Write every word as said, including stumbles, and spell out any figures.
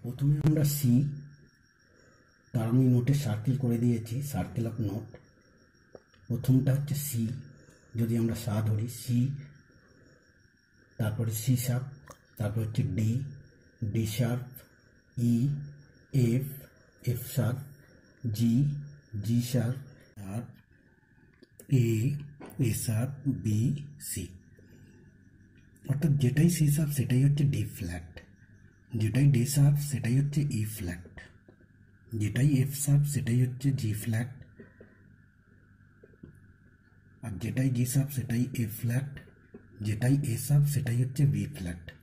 প্রথমে আমরা সি, তার আমি নোটে সার্কেল করে দিয়েছি, সার্কেল অফ নোট। প্রথমটা হচ্ছে সি, যদি আমরা সা ধরি সি, তারপরে সি শার্প, তারপর হচ্ছে D, D sharp, E, F, F sharp, G, G sharp, আর A, A sharp, B, C. অর্থাৎ যেটাই সি শার্প সেটাই হচ্ছে ডি ফ্ল্যাট, যেটাই ডি শার্প সেটাই হচ্ছে ই ফ্ল্যাট, যেটাই এফ শার্প সেটাই হচ্ছে জি ফ্ল্যাট, আর যেটাই জি শার্প সেটাই এ ফ্ল্যাট, যেটাই এ শার্প সেটাই হচ্ছে বি ফ্ল্যাট।